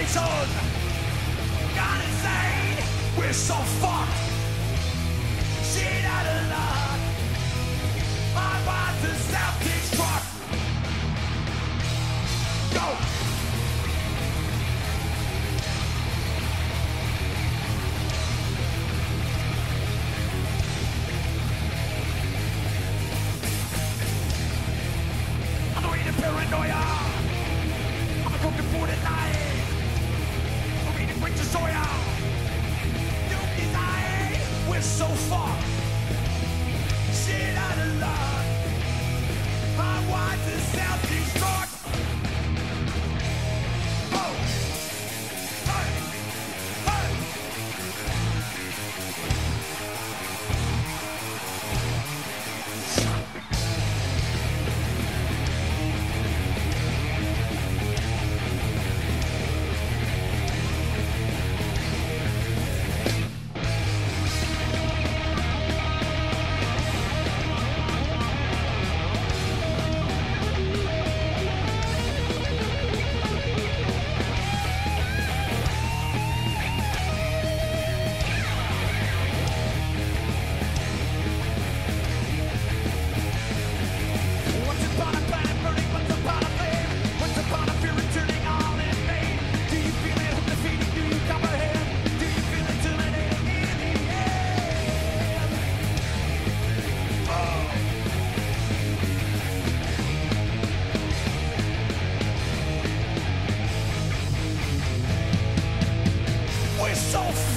nation. Gone insane. We're so fucked. Shit out of luck. My mind's a self-destruct. Go. I'm reading paranoia. I'm a broken food at night. I'm reading Prince of Soya. Nobody's dying. We're so fucked. Shit out of luck. My wife's a self-destruct. Oh. Hey. Hey. Once upon a planet burning, once upon a flame, once upon a fear returning all in vain. Do you feel it? Hope defeating? Do you comprehend? Do you feel it terminating in the end? Oh. We're so